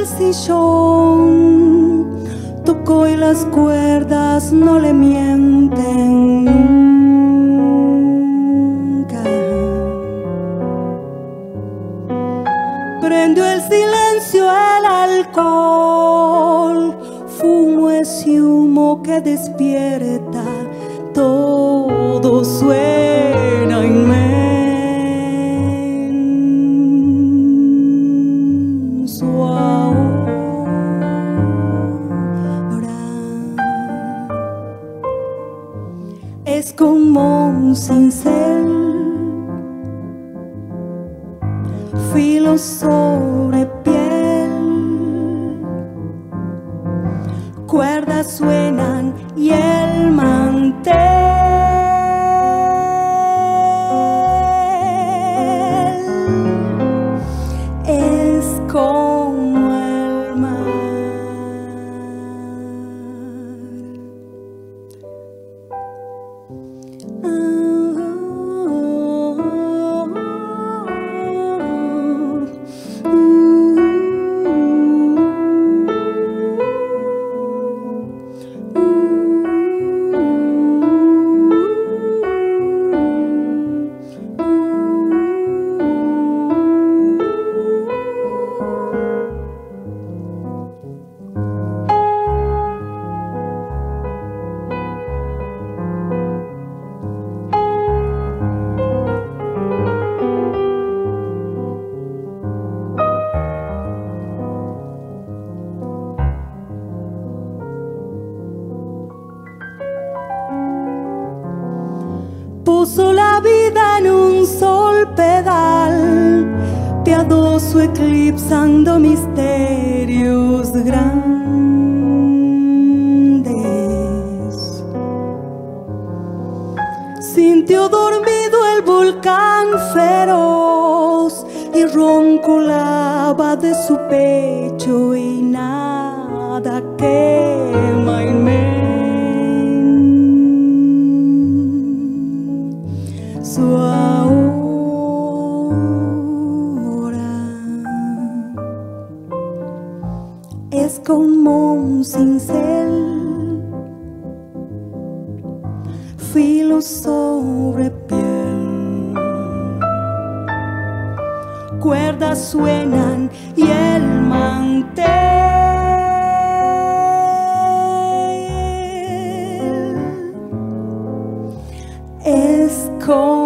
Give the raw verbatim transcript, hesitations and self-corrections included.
el sillón, tocó y las cuerdas no le mienten nunca. Prendió el silencio el alcohol, fumo ese humo que despierta, todo suena inmenso ahora. Es como un cincel, filo sobre piel, cuerdas suenan y el mantel es como el mar. Puso la vida en un sol pedal, piadoso eclipsando misterios grandes. Sintió dormido el volcán feroz y ronco lava de su pecho y nada quema inmenso ahora. Es como un cincel, filo sobre piel, cuerdas suenan y el mantel es como